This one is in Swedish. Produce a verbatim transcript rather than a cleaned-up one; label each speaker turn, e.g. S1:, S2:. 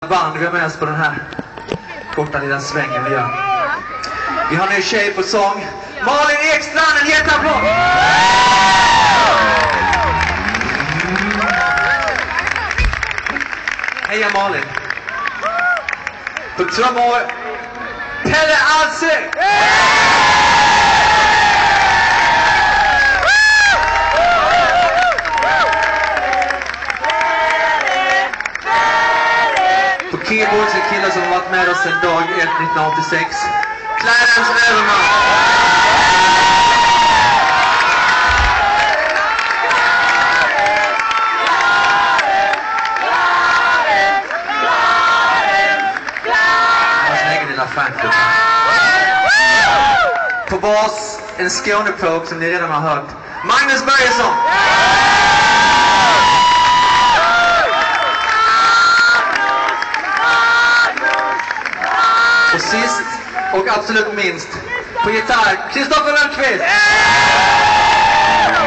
S1: band vi har med oss på den här korta lilla svängen vi gör. Vi har en ny tjej på sång. Malin Ekstrand, en jätteapplåd! Heja Malin! På trummor, Pelle Alsing! På keyboards är killar som har varit med oss sedan dag ett nittonhundraåttiosex. Clarence Överman. Hans egen lilla fanklubb. På bas, en Skånepåg som ni redan har hört. Magnus Börjesson. Och sist och absolut minst på gitarr, Kristoffer Rönnqvist.